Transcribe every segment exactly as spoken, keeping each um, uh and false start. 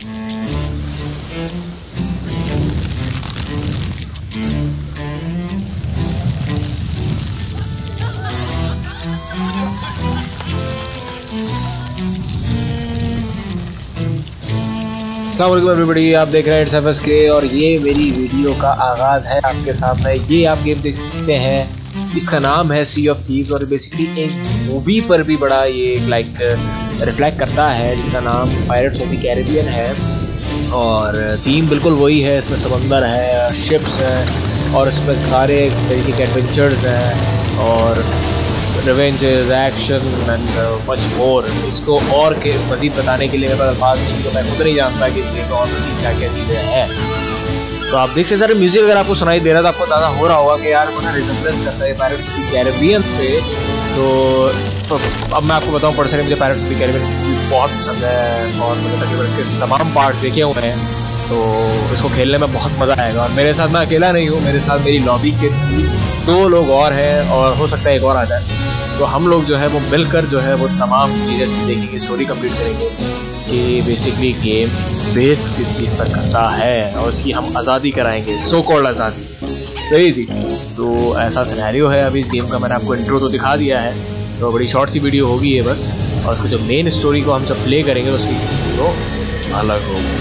अस्सलामुअलैकुम एवरीबॉडी, आप देख रहे हैं इट्स एफ एस के और ये मेरी वीडियो का आगाज़ है आपके सामने। ये आप गेम देख सकते हैं, इसका नाम है सी ऑफ थीव्स और बेसिकली एक मूवी पर भी बड़ा ये लाइक रिफ्लेक्ट करता है जिसका नाम पायरेट्स ऑफ द कैरिबियन है। और थीम बिल्कुल वही है, इसमें समंदर है, शिप्स हैं और इसमें सारे तरीके के एडवेंचर्स हैं और revenges, action and much more. इसको और के मज़ीद बताने के लिए मेरे पास अल्फाज नहीं, तो मैं खुद नहीं जानता कि इसमें और मज़ीद क्या क्या चीज़ें हैं। तो आप देख सकते सर म्यूज़िक अगर आपको सुनाई दे रहा है तो आपको अंदाज़ा हो रहा होगा कि यार बड़ा रिजेम्बलेंस करता है पायरेट्स ऑफ द कैरिबियन से। तो, तो अब मैं आपको बताऊँ, पर्सनली मुझे पायरेट्स ऑफ द कैरिबियन बहुत पसंद है और मैंने तकरीबन इसके तमाम पार्ट देखे हुए हैं, तो इसको खेलने में बहुत मज़ा आएगा। और मेरे साथ मैं अकेला नहीं हूँ, मेरे साथ मेरी लॉबी के दो लोग और हैं और हो सकता है एक और आ जाए। तो हम लोग जो है वो मिलकर जो है वो तमाम चीज़ें देखेंगे, स्टोरी कंप्लीट करेंगे कि बेसिकली गेम बेस किस चीज़ पर करता है और उसकी हम आज़ादी कराएंगे, सो कॉल्ड आज़ादी। सही थी। तो ऐसा सिनेरियो है अभी इस गेम का। मैंने आपको इंट्रो तो दिखा दिया है, तो बड़ी शॉर्ट सी वीडियो होगी ये बस। और उसको जब मेन स्टोरी को हम जब प्ले करेंगे तो उसकी तो अलग होगी।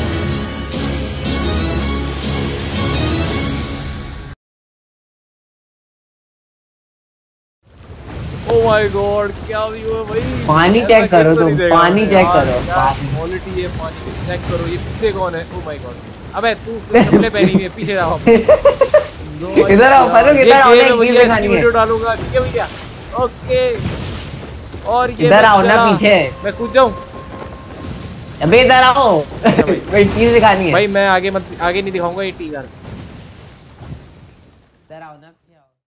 ओह माय गॉड, क्या व्यू है भाई। पानी चेक करो, तुम पानी चेक करो, क्वालिटी है पानी की, चेक करो। ये पीछे कौन है? ओह माय गॉड, अबे तू चप्पलें पहनी हुई है, पीछे जाओ। इधर आओ फारूक, इधर आओ, एक चीज दिखानी है। वीडियो डालूंगा, ठीक है भैया? ओके। और ये इधर आओ ना, पीछे मैं कूद जाऊं? अबे इधर आओ, कोई चीज दिखानी है भाई। मैं आगे मत आगे नहीं दिखाऊंगा ये टीजर। इधर आओ ना, पीछे आओ।